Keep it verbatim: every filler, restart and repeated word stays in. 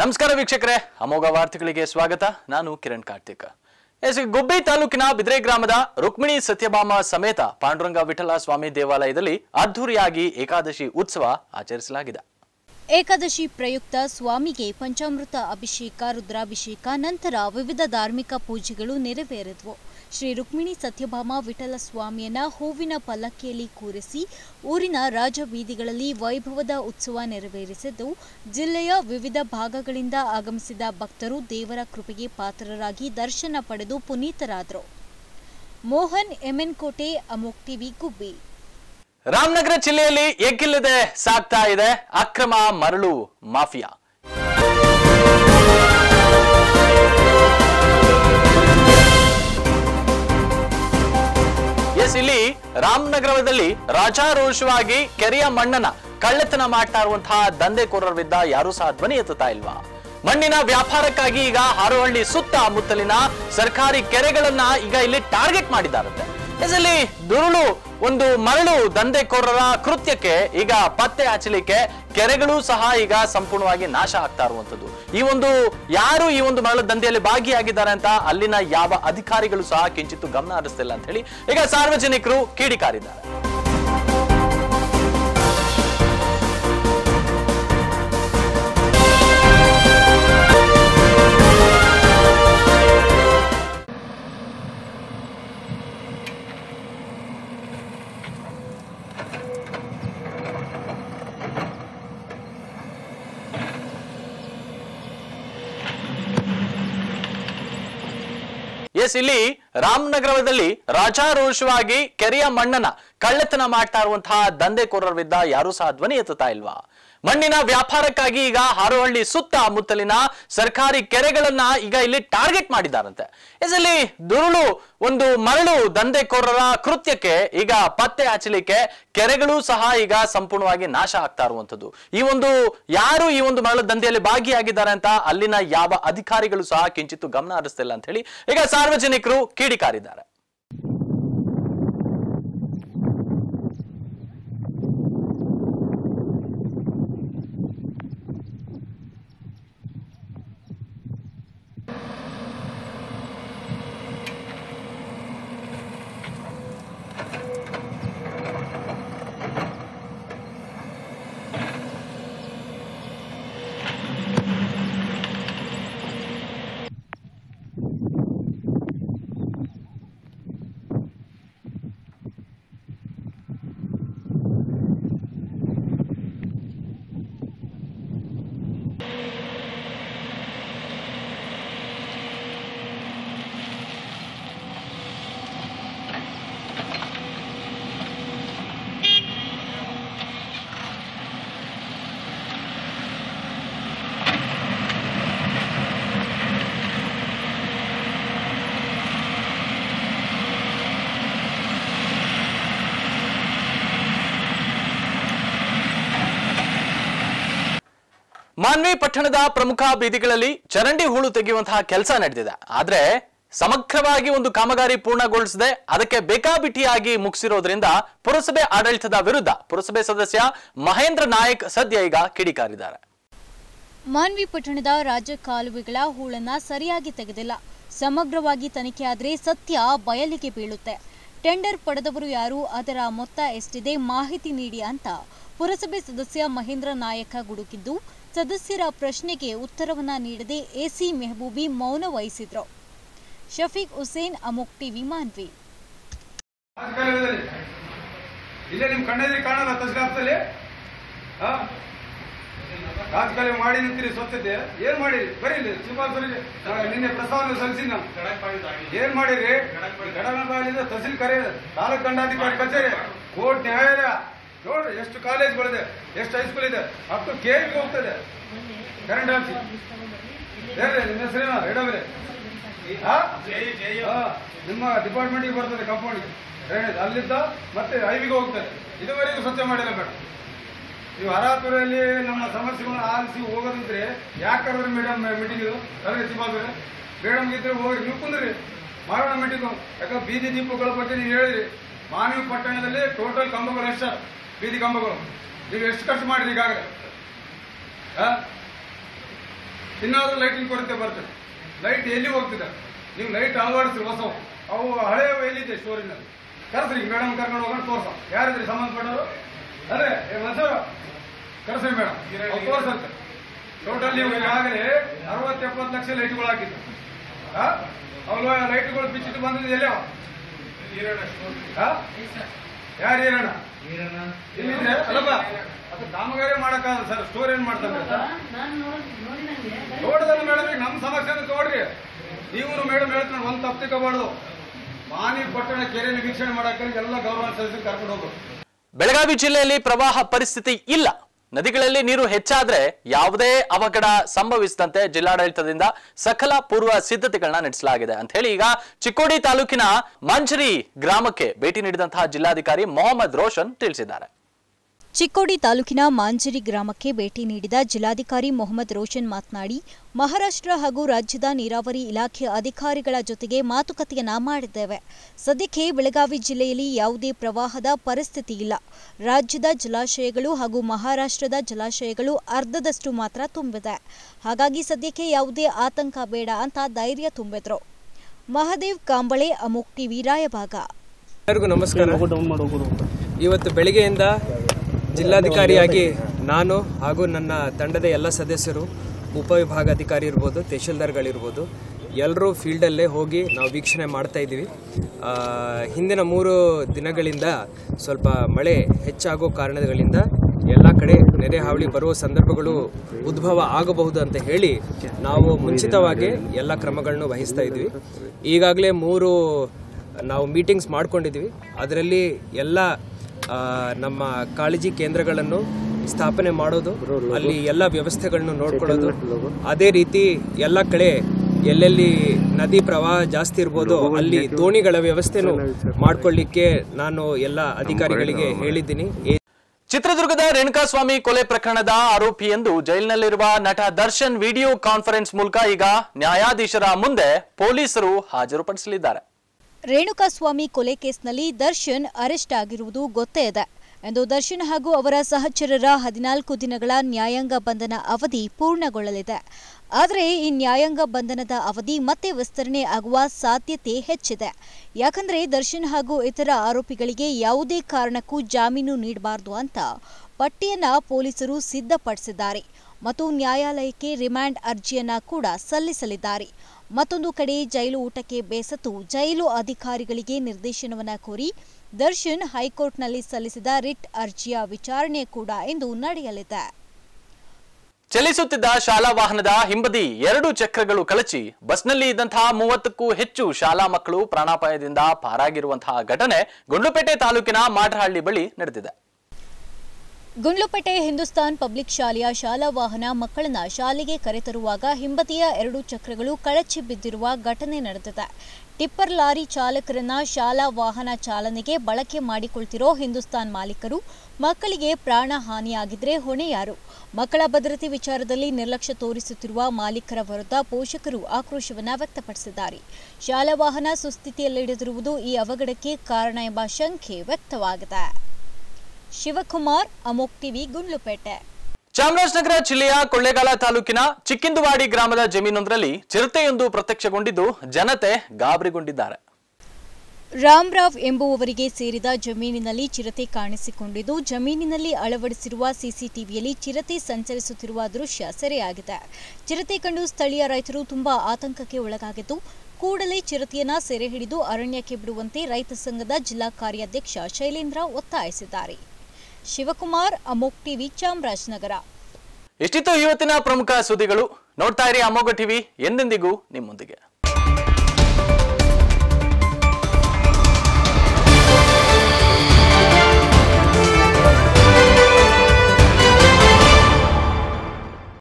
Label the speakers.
Speaker 1: ನಮಸ್ಕಾರ ವೀಕ್ಷಕರೇ, ಅಮೋಘ ವಾರ್ತೆಗಳಿಗೆ ಸ್ವಾಗತ. ನಾನು ಕಿರಣ್ ಕಾರ್ತಿಕ್. ಎಸ್ ಗುಬ್ಬಿ ತಾಲೂಕಿನ ಬಿದ್ರೆ ಗ್ರಾಮದ ರುಕ್ಮಿಣಿ ಸತ್ಯಭಾಮ ಸಮೇತ ಪಾಂಡುರಂಗ ವಿಠಲ ಸ್ವಾಮಿ ದೇವಾಲಯದಲ್ಲಿ ಅದ್ದೂರಿಯಾಗಿ ಏಕಾದಶಿ ಉತ್ಸವ ಆಚರಿಸಲಾಗಿದೆ.
Speaker 2: ಏಕಾದಶಿ ಪ್ರಯುಕ್ತ ಸ್ವಾಮಿಗೆ ಪಂಚಾಮೃತ ಅಭಿಷೇಕ, ರುದ್ರಾಭಿಷೇಕ ನಂತರ ವಿವಿಧ ಧಾರ್ಮಿಕ ಪೂಜೆಗಳು ನೆರವೇರಿದವು. ಶ್ರೀ ರುಕ್ಮಿಣಿ ಸತ್ಯಭಾಮ ವಿಠಲ ಸ್ವಾಮಿಯನ್ನ ಹೂವಿನ ಪಲ್ಲಕ್ಕಿಯಲ್ಲಿ ಕೂರಿಸಿ ಊರಿನ ರಾಜಬೀದಿಗಳಲ್ಲಿ ವೈಭವದ ಉತ್ಸವ ನೆರವೇರಿಸಿದ್ದು, ಜಿಲ್ಲೆಯ ವಿವಿಧ ಭಾಗಗಳಿಂದ ಆಗಮಿಸಿದ ಭಕ್ತರು ದೇವರ ಕೃಪೆಗೆ ಪಾತ್ರರಾಗಿ ದರ್ಶನ ಪಡೆದು ಪುನೀತರಾದರು. ಮೋಹನ್ ಎಮ್ಎನ್ ಕೋಟೆ, ಅಮೋಕ್ ಟಿವಿ, ಗುಬ್ಬಿ.
Speaker 1: ರಾಮನಗರ ಜಿಲ್ಲೆಯಲ್ಲಿ ಎಗ್ಗಿಲ್ಲದೆ ಸಾಗ್ತಾ ಇದೆ ಅಕ್ರಮ ಮರಳು ಮಾಫಿಯಾ. ಎಸ್ ಇಲ್ಲಿ ರಾಮನಗರದಲ್ಲಿ ರಾಜಾರೋಷವಾಗಿ ಕೆರೆಯ ಮಣ್ಣನ್ನ ಕಳ್ಳತನ ಮಾಡ್ತಾ ಇರುವಂತಹ ದಂಧೆಕೋರರ ವಿರುದ್ಧ ಯಾರೂ ಸಹ ಧ್ವನಿ ಎತ್ತುತ್ತಾ ಇಲ್ವಾ? ಮಣ್ಣಿನ ವ್ಯಾಪಾರಕ್ಕಾಗಿ ಈಗ ಹಾರೋಹಳ್ಳಿ ಸುತ್ತಮುತ್ತಲಿನ ಸರ್ಕಾರಿ ಕೆರೆಗಳನ್ನ ಈಗ ಇಲ್ಲಿ ಟಾರ್ಗೆಟ್ ಮಾಡಿದ್ದಾರಂತೆ. ಇಲ್ಲಿ ದುರುಳು ಒಂದು ಮರಳು ದಂಧೆಕೋರರ ಕೃತ್ಯಕ್ಕೆ ಈಗ ಪತ್ತೆ ಹಚ್ಚಲಿಕ್ಕೆ ಕೆರೆಗಳು ಸಹ ಈಗ ಸಂಪೂರ್ಣವಾಗಿ ನಾಶ ಆಗ್ತಾ ಇರುವಂತದ್ದು. ಈ ಒಂದು ಯಾರು ಈ ಒಂದು ಮರಳು ದಂಧೆಯಲ್ಲಿ ಭಾಗಿಯಾಗಿದ್ದಾರೆ ಅಂತ ಅಲ್ಲಿನ ಯಾವ ಅಧಿಕಾರಿಗಳು ಸಹ ಕಿಂಚಿತ್ತು ಗಮನ ಹರಿಸ್ತಿಲ್ಲ ಅಂತ ಹೇಳಿ ಈಗ ಸಾರ್ವಜನಿಕರು ಕಿಡಿಕಾರಿದ್ದಾರೆ. ಎಸ್ ಇಲ್ಲಿ ರಾಮನಗರದಲ್ಲಿ ರಾಜಾರೋಷವಾಗಿ ಕೆರೆಯ ಮಣ್ಣನ್ನ ಕಳ್ಳತನ ಮಾಡ್ತಾ ಇರುವಂತಹ ದಂಧೆಕೋರರ ವಿರುದ್ಧ ಯಾರೂ ಸಹ ಧ್ವನಿ ಎತ್ತುತ್ತಾ ಇಲ್ವಾ? ಮಣ್ಣಿನ ವ್ಯಾಪಾರಕ್ಕಾಗಿ ಈಗ ಹಾರೋಹಳ್ಳಿ ಸುತ್ತಮುತ್ತಲಿನ ಸರ್ಕಾರಿ ಕೆರೆಗಳನ್ನ ಈಗ ಇಲ್ಲಿ ಟಾರ್ಗೆಟ್ ಮಾಡಿದ್ದಾರಂತೆ. ಇಲ್ಲಿ ದುರುಳು ಒಂದು ಮರಳು ದಂಧೆಕೋರರ ಕೃತ್ಯಕ್ಕೆ ಈಗ ಪತ್ತೆ ಹಚ್ಚಲಿಕ್ಕೆ ಕೆರೆಗಳು ಸಹ ಈಗ ಸಂಪೂರ್ಣವಾಗಿ ನಾಶ ಆಗ್ತಾ ಇರುವಂತದ್ದು. ಈ ಒಂದು ಯಾರು ಈ ಒಂದು ಮರಳು ದಂಧೆಯಲ್ಲಿ ಭಾಗಿಯಾಗಿದ್ದಾರೆ ಅಂತ ಅಲ್ಲಿನ ಯಾವ ಅಧಿಕಾರಿಗಳು ಸಹ ಕಿಂಚಿತ್ತು ಗಮನ ಹರಿಸ್ತಿಲ್ಲ ಅಂತ ಹೇಳಿ ಈಗ ಸಾರ್ವಜನಿಕರು ಕಿಡಿಕಾರಿದ್ದಾರೆ. ಮಾನ್ವಿ ಪಟ್ಟಣದ ಪ್ರಮುಖ ಬೀದಿಗಳಲ್ಲಿ ಚರಂಡಿ ಹೂಳು ತೆಗೆಯುವಂತಹ ಕೆಲಸ ನಡೆದಿದೆ. ಆದ್ರೆ ಸಮಗ್ರವಾಗಿ ಒಂದು ಕಾಮಗಾರಿ ಪೂರ್ಣಗೊಳಿಸದೆ ಅದಕ್ಕೆ ಬೇಕಾಬಿಟ್ಟಿಯಾಗಿ ಮುಗಿಸಿರೋದ್ರಿಂದ ಪುರಸಭೆ ಆಡಳಿತದ ವಿರುದ್ಧ ಪುರಸಭೆ ಸದಸ್ಯ ಮಹೇಂದ್ರ ನಾಯಕ್ ಸದ್ಯ ಈಗ ಕಿಡಿಕಾರಿದ್ದಾರೆ.
Speaker 2: ಮಾನ್ವಿ ಪಟ್ಟಣದ ರಾಜ್ಯ ಕಾಲುವೆಗಳ ಹೂಳನ್ನ ಸರಿಯಾಗಿ ತೆಗೆದಿಲ್ಲ. ಸಮಗ್ರವಾಗಿ ತನಿಖೆಯಾದರೆ ಸತ್ಯ ಬಯಲಿಗೆ ಬೀಳುತ್ತೆ. ಟೆಂಡರ್ ಪಡೆದವರು ಯಾರು, ಅದರ ಮೊತ್ತ ಎಷ್ಟಿದೆ ಮಾಹಿತಿ ನೀಡಿ ಅಂತ ಪುರಸಭೆ ಸದಸ್ಯ ಮಹೇಂದ್ರ ನಾಯಕ ಗುಡುಕಿದ್ದು, ಸದಸ್ಯರ ಪ್ರಶ್ನೆಗೆ ಉತ್ತರವನ್ನ ನೀಡದೆ ಎಸಿ ಮೆಹಬೂಬಿ ಮೌನ ವಹಿಸಿದ್ರು. ಶಫೀಕ್ ಹುಸೇನ್, ಅಮೋಕ್ ಟಿವಿ, ಮಾನ್ವಿ.
Speaker 3: ರಾಜಕಾಲ ಮಾಡಿ ನಿಂತಿರಿ ಸ್ವಚ್ಛತೆ ಏನ್ ಮಾಡಿರಿ? ಬರೀಲಿ ಶಿವಪಾಲ್ಸರಿಗೆ ನಿನ್ನೆ ಪ್ರಸ್ತಾವನೆ ಸಲ್ಲಿಸಿ ನಾನು ಏನ್ ಮಾಡಿರಿ? ಗಡನಬಾಲಿಂದ ತಹಸೀಲ್ ಕರೆ, ತಾಲೂಕು ದಂಡಾಧಿಕಾರಿ ಕಚೇರಿ, ಕೋರ್ಟ್, ನ್ಯಾಯಾಲಯ ನೋಡ್ರಿ ಎಷ್ಟು ಕಾಲೇಜ್ಗಳಿದೆ, ಎಷ್ಟು ಹೈಸ್ಕೂಲ್ ಇದೆ, ಅಪ್ ಟು ಕೆವಿಗೆ ಹೋಗ್ತದೆ. ಕರೆಂಟ್ ಆಫೀಸ್ ನಿಮ್ಮ ಹೆಸರೇನ ಎಡವರೆ ನಿಮ್ಮ ಡಿಪಾರ್ಟ್ಮೆಂಟ್ಗೆ ಬರ್ತದೆ, ಕಂಪೌಂಡ್ಗೆ ಡ್ರೈನೇಜ್ ಅಲ್ಲಿದ್ದ ಮತ್ತೆ ಐವಿಗೆ ಹೋಗ್ತದೆ. ಇದುವರೆಗೂ ಸ್ವಚ್ಛ ಮಾಡಿಲ್ಲ ಮೇಡಮ್. ನೀವು ಹರಾತುರಲ್ಲಿ ನಮ್ಮ ಸಮಸ್ಯೆಗಳನ್ನ ಆಲಿಸಿ ಹೋಗೋದಿದ್ರೆ ಯಾಕೆ ಕರೆದ್ರಿ ಮೇಡಮ್ ಮೀಟಿಂಗ್? ಕರೆದ್ರೆ ಶಿವಪಾಲ್ಸರೆ ಮೇಡಮ್ಗೆ ಇದ್ರೆ ಹೋಗ್ರಿ, ನೀವು ಕುಂದ್ರಿ ಮಾಡೋಣ ಮೀಟಿಂಗು. ಯಾಕಂದ್ರೆ ಬೀದಿ ದೀಪಗಳ ಬಗ್ಗೆ ನೀವು ಹೇಳಿರಿ. ಮಾನ್ವಿ ಪಟ್ಟಣದಲ್ಲಿ ಟೋಟಲ್ ಕಂಬಗಳು ಎಷ್ಟು? ಬೀದಿ ಕಂಬಗಳು ನೀವು ಎಷ್ಟು ಖರ್ಚು ಮಾಡಿರಿ ಈಗಾಗಲೇ? ಇನ್ನಾದ್ರೂ ಲೈಟಿನ ಕೊರತೆ ಬರ್ತದೆ. ಲೈಟ್ ಎಲ್ಲಿ ಹೋಗ್ತಿದೆ? ನೀವು ಲೈಟ್ ಅಳವಡಿಸ್ರಿ ಹೊಸವು, ಅವು ಹಳೆಯ ಎಲ್ಲಿದೆ ಸ್ಟೋರಿನಲ್ಲಿ ಕರೆಸ್ರಿ. ಮೇಡಮ್ ಕರ್ಕೊಂಡು ಹೋಗೋಣ ತೋರ್ಸ. ಯಾರಿದ್ರಿ ಸಂಬಂಧಪಟ್ಟವರು? ಅದೇ ಮಸೂರು ಕರೆಸ್ರಿ ಮೇಡಮ್, ತೋರ್ಸಂತೆ. ಟೋಟಲ್ ನೀವು ಈಗಾಗಲೇ ಅರವತ್ತು ಎಪ್ಪತ್ತು ಲಕ್ಷ ಲೈಟ್ಗಳು ಹಾಕಿದ್ದು. ಅವು ಲೈಟ್ಗಳು ಬಿಚ್ಚಿಟ್ಟು ಬಂದಿದ್ದು ಎಲ್ಲವ? ಯಾರು ಈರಣ್ಣ ಇಲ್ಲಿದ್ರೆ ಅಲ್ಲಪ್ಪ, ಅದು ಕಾಮಗಾರಿ ಮಾಡಕ್ಕಾಗಲ್ಲ ಸರ್. ಸ್ಟೋರ್ ಏನ್ ಮಾಡ್ತಾರೆ ಸರ್? ನೋಡಿದ್ರೆ ಮೇಡಮ್ ಈಗ ನಮ್ಮ ಸಮಸ್ಯೆ ತೋಡ್ರಿ. ನೀವು ಮೇಡಮ್ ಹೇಳ್ತಾರೆ ಒಂದ್ ತಪ್ಪು ತಿಕ್ಕಬಾರ್ದು. ಮಾನಿ ಪಟ್ಟಣ ಕೆರೆಯಲ್ಲಿ ವೀಕ್ಷಣೆ ಮಾಡಕ್ಕೆ ಎಲ್ಲ ಗೌರವ ಸದಸ್ಯರು ಕರ್ಕೊಂಡು ಹೋಗೋದು.
Speaker 1: ಬೆಳಗಾವಿ ಜಿಲ್ಲೆಯಲ್ಲಿ ಪ್ರವಾಹ ಪರಿಸ್ಥಿತಿ ಇಲ್ಲ. ನದಿಗಳಲ್ಲಿ ನೀರು ಹೆಚ್ಚಾದ್ರೆ ಯಾವುದೇ ಅವಘಡ ಸಂಭವಿಸಿದಂತೆ ಜಿಲ್ಲಾಡಳಿತದಿಂದ ಸಕಲ ಪೂರ್ವ ಸಿದ್ಧತೆಗಳನ್ನ ನಡೆಸಲಾಗಿದೆ ಅಂತ ಹೇಳಿ ಈಗ ಚಿಕ್ಕೋಡಿ ತಾಲೂಕಿನ ಮಂಜರಿ ಗ್ರಾಮಕ್ಕೆ ಭೇಟಿ ನೀಡಿದಂತಹ ಜಿಲ್ಲಾಧಿಕಾರಿ ಮೊಹಮ್ಮದ್ ರೋಷನ್ ತಿಳಿಸಿದ್ದಾರೆ.
Speaker 2: ಚಿಕ್ಕೋಡಿ ತಾಲೂಕಿನ ಮಾಂಜರಿ ಗ್ರಾಮಕ್ಕೆ ಭೇಟಿ ನೀಡಿದ ಜಿಲ್ಲಾಧಿಕಾರಿ ಮೊಹಮ್ಮದ್ ರೋಷನ್ ಮಾತನಾಡಿ, ಮಹಾರಾಷ್ಟ್ರ ಹಾಗೂ ರಾಜ್ಯದ ನೀರಾವರಿ ಇಲಾಖೆ ಅಧಿಕಾರಿಗಳ ಜೊತೆಗೆ ಮಾತುಕತೆಯನ್ನ ಮಾಡಿದ್ದೇವೆ. ಸದ್ಯಕ್ಕೆ ಬೆಳಗಾವಿ ಜಿಲ್ಲೆಯಲ್ಲಿ ಯಾವುದೇ ಪ್ರವಾಹದ ಪರಿಸ್ಥಿತಿ ಇಲ್ಲ. ರಾಜ್ಯದ ಜಲಾಶಯಗಳು ಹಾಗೂ ಮಹಾರಾಷ್ಟ್ರದ ಜಲಾಶಯಗಳು ಅರ್ಧದಷ್ಟು ಮಾತ್ರ ತುಂಬಿದೆ. ಹಾಗಾಗಿ ಸದ್ಯಕ್ಕೆ ಯಾವುದೇ ಆತಂಕ ಬೇಡ ಅಂತ ಧೈರ್ಯ ತುಂಬಿದ್ರು. ಮಹದೇವ್ ಕಾಂಬಳೆ, ಅಮೋಕ್ ಟಿವಿ, ರಾಯಭಾಗ.
Speaker 4: ಎಲ್ಲರಿಗೂ ನಮಸ್ಕಾರ. ಇವತ್ತು ಬೆಳಗ್ಗೆಯಿಂದ ಜಿಲ್ಲಾಧಿಕಾರಿಯಾಗಿ ನಾನು ಹಾಗೂ ನನ್ನ ತಂಡದ ಎಲ್ಲ ಸದಸ್ಯರು, ಉಪವಿಭಾಗಾಧಿಕಾರಿ ಇರ್ಬೋದು, ತಹಶೀಲ್ದಾರ್ಗಳಿರ್ಬೋದು, ಎಲ್ಲರೂ ಫೀಲ್ಡಲ್ಲೇ ಹೋಗಿ ನಾವು ವೀಕ್ಷಣೆ ಮಾಡ್ತಾ ಇದ್ದೀವಿ. ಹಿಂದಿನ ಮೂರು ದಿನಗಳಿಂದ ಸ್ವಲ್ಪ ಮಳೆ ಹೆಚ್ಚಾಗೋ ಕಾರಣಗಳಿಂದ ಎಲ್ಲ ಕಡೆ ನೆರೆ ಹಾವಳಿ ಬರುವ ಸಂದರ್ಭಗಳು ಉದ್ಭವ ಆಗಬಹುದು ಅಂತ ಹೇಳಿ ನಾವು ಮುಂಚಿತವಾಗಿ ಎಲ್ಲ ಕ್ರಮಗಳನ್ನು ವಹಿಸ್ತಾ ಇದ್ವಿ. ಈಗಾಗಲೇ ಮೂರು ನಾವು ಮೀಟಿಂಗ್ಸ್ ಮಾಡ್ಕೊಂಡಿದ್ವಿ. ಅದರಲ್ಲಿ ಎಲ್ಲ ನಮ್ಮ ಕಾಳಜಿ ಕೇಂದ್ರಗಳನ್ನು ಸ್ಥಾಪನೆ ಮಾಡೋದು, ಅಲ್ಲಿ ಎಲ್ಲ ವ್ಯವಸ್ಥೆಗಳನ್ನು ನೋಡ್ಕೊಳ್ಳೋದು, ಅದೇ ರೀತಿ ಎಲ್ಲ ಕಡೆ ಎಲ್ಲೆಲ್ಲಿ ನದಿ ಪ್ರವಾಹ ಜಾಸ್ತಿ ಇರ್ಬೋದು ಅಲ್ಲಿ ದೋಣಿಗಳ ವ್ಯವಸ್ಥೆನೂ ಮಾಡ್ಕೊಳ್ಳಿಕ್ಕೆ ನಾನು ಎಲ್ಲ ಅಧಿಕಾರಿಗಳಿಗೆ ಹೇಳಿದ್ದೀನಿ.
Speaker 1: ಚಿತ್ರದುರ್ಗದ ರೇಣುಕಾಸ್ವಾಮಿ ಕೊಲೆ ಪ್ರಕರಣದ ಆರೋಪಿ ಎಂದು ಜೈಲಿನಲ್ಲಿರುವ ನಟ ದರ್ಶನ್ ವಿಡಿಯೋ ಕಾನ್ಫರೆನ್ಸ್ ಮೂಲಕ ಈಗ ನ್ಯಾಯಾಧೀಶರ ಮುಂದೆ ಪೊಲೀಸರು ಹಾಜರುಪಡಿಸಲಿದ್ದಾರೆ.
Speaker 2: ರೇಣುಕಾಸ್ವಾಮಿ ಕೊಲೆ ಕೇಸ್ನಲ್ಲಿ ದರ್ಶನ್ ಅರೆಸ್ಟ್ ಆಗಿರುವುದು ಗೊತ್ತೇ ಇದೆ ಎಂದು ದರ್ಶನ್ ಹಾಗೂ ಅವರ ಸಹಚರರ ಹದಿನಾಲ್ಕು ದಿನಗಳ ನ್ಯಾಯಾಂಗ ಬಂಧನ ಅವಧಿ ಪೂರ್ಣಗೊಳ್ಳಲಿದೆ. ಆದರೆ ಈ ನ್ಯಾಯಾಂಗ ಬಂಧನದ ಅವಧಿ ಮತ್ತೆ ವಿಸ್ತರಣೆ ಆಗುವ ಸಾಧ್ಯತೆ ಹೆಚ್ಚಿದೆ. ಯಾಕಂದ್ರೆ ದರ್ಶನ್ ಹಾಗೂ ಇತರ ಆರೋಪಿಗಳಿಗೆ ಯಾವುದೇ ಕಾರಣಕ್ಕೂ ಜಾಮೀನು ನೀಡಬಾರದು ಅಂತ ಪಟ್ಟಿಯನ್ನ ಪೊಲೀಸರು ಸಿದ್ಧಪಡಿಸಿದ್ದಾರೆ ಮತ್ತು ನ್ಯಾಯಾಲಯಕ್ಕೆ ರಿಮಾಂಡ್ ಅರ್ಜಿಯನ್ನ ಕೂಡ ಸಲ್ಲಿಸಲಿದ್ದಾರೆ. ಮತ್ತೊಂದು ಕಡೆ ಜೈಲು ಊಟಕ್ಕೆ ಬೇಸತ್ತು ಜೈಲು ಅಧಿಕಾರಿಗಳಿಗೆ ನಿರ್ದೇಶನವನ್ನ ಕೋರಿ ದರ್ಶನ್ ಹೈಕೋರ್ಟ್ನಲ್ಲಿ ಸಲ್ಲಿಸಿದ ರಿಟ್ ಅರ್ಜಿಯ ವಿಚಾರಣೆ ಕೂಡ ಇಂದು ನಡೆಯಲಿದೆ.
Speaker 1: ಚಲಿಸುತ್ತಿದ್ದ ಶಾಲಾ ವಾಹನದ ಹಿಂಬದಿ ಎರಡು ಚಕ್ರಗಳು ಕಳಚಿ ಬಸ್ನಲ್ಲಿ ಇದ್ದಂತಹ ಮೂವತ್ತಕ್ಕೂ ಹೆಚ್ಚು ಶಾಲಾ ಮಕ್ಕಳು ಪ್ರಾಣಾಪಾಯದಿಂದ ಪಾರಾಗಿರುವಂತಹ ಘಟನೆ ಗುಂಡ್ಲುಪೇಟೆ ತಾಲೂಕಿನ ಮಾಟ್ರಹಳ್ಳಿ ಬಳಿ ನಡೆದಿದೆ.
Speaker 2: ಗುಂಡ್ಲುಪೇಟೆ ಹಿಂದೂಸ್ತಾನ್ ಪಬ್ಲಿಕ್ ಶಾಲೆಯ ಶಾಲಾ ವಾಹನ ಮಕ್ಕಳನ್ನ ಶಾಲೆಗೆ ಕರೆತರುವಾಗ ಹಿಂಬದಿಯ ಎರಡು ಚಕ್ರಗಳು ಕಳಚಿ ಬಿದ್ದಿರುವ ಘಟನೆ ನಡೆದಿದೆ. ಟಿಪ್ಪರ್ ಲಾರಿ ಚಾಲಕರನ್ನ ಶಾಲಾ ವಾಹನ ಚಾಲನೆಗೆ ಬಳಕೆ ಮಾಡಿಕೊಳ್ತಿರೋ ಹಿಂದೂಸ್ತಾನ್ ಮಾಲೀಕರು ಮಕ್ಕಳಿಗೆ ಪ್ರಾಣ ಹಾನಿಯಾಗಿದ್ರೆ ಹೊಣೆ ಯಾರು? ಮಕ್ಕಳ ಭದ್ರತೆ ವಿಚಾರದಲ್ಲಿ ನಿರ್ಲಕ್ಷ್ಯ ತೋರಿಸುತ್ತಿರುವ ಮಾಲೀಕರ ವಿರುದ್ಧ ಪೋಷಕರು ಆಕ್ರೋಶವನ್ನ ವ್ಯಕ್ತಪಡಿಸಿದ್ದಾರೆ. ಶಾಲಾ ವಾಹನ ಸುಸ್ಥಿತಿಯಲ್ಲಿಡದಿರುವುದು ಈ ಅವಘಡಕ್ಕೆ ಕಾರಣ ಎಂಬ ಶಂಕೆ ವ್ಯಕ್ತವಾಗಿದೆ. ಶಿವಕುಮಾರ್, ಅಮೋಕ್ ಟಿವಿ, ಗುಂಡ್ಲುಪೇಟೆ.
Speaker 1: ಚಾಮರಾಜನಗರ ಜಿಲ್ಲೆಯ ಕೊಳ್ಳೇಗಾಲ ತಾಲೂಕಿನ ಚಿಕ್ಕಿಂದುವಾಡಿ ಗ್ರಾಮದ ಜಮೀನೊಂದರಲ್ಲಿ ಚಿರತೆಯೊಂದು ಪ್ರತ್ಯಕ್ಷಗೊಂಡಿದ್ದು ಜನತೆ ಗಾಬರಿಗೊಂಡಿದ್ದಾರೆ.
Speaker 2: ರಾಮರಾವ್ ಎಂಬುವವರಿಗೆ ಸೇರಿದ ಜಮೀನಿನಲ್ಲಿ ಚಿರತೆ ಕಾಣಿಸಿಕೊಂಡಿದ್ದು ಜಮೀನಿನಲ್ಲಿ ಅಳವಡಿಸಿರುವ ಸಿಸಿಟಿವಿಯಲ್ಲಿ ಚಿರತೆ ಸಂಚರಿಸುತ್ತಿರುವ ದೃಶ್ಯ ಸೆರೆಯಾಗಿದೆ. ಚಿರತೆ ಕಂಡು ಸ್ಥಳೀಯ ರೈತರು ತುಂಬಾ ಆತಂಕಕ್ಕೆ ಒಳಗಾಗಿದ್ದು ಕೂಡಲೇ ಚಿರತೆಯನ್ನ ಸೆರೆ ಹಿಡಿದು ಅರಣ್ಯಕ್ಕೆ ಬಿಡುವಂತೆ ರೈತ ಸಂಘದ ಜಿಲ್ಲಾ ಕಾರ್ಯಾಧ್ಯಕ್ಷ ಶೈಲೇಂದ್ರ ಒತ್ತಾಯಿಸಿದ್ದಾರೆ. ಶಿವಕುಮಾರ್, ಅಮೋಕ್ ಟಿವಿ, ಚಾಮರಾಜನಗರ.
Speaker 1: ಇಷ್ಟಿತ್ತು ಇವತ್ತಿನ ಪ್ರಮುಖ ಸುದ್ದಿಗಳು. ನೋಡ್ತಾ ಇರಿ ಅಮೋಘ ಟಿವಿ, ಎಂದೆಂದಿಗೂ ನಿಮ್ಮೊಂದಿಗೆ.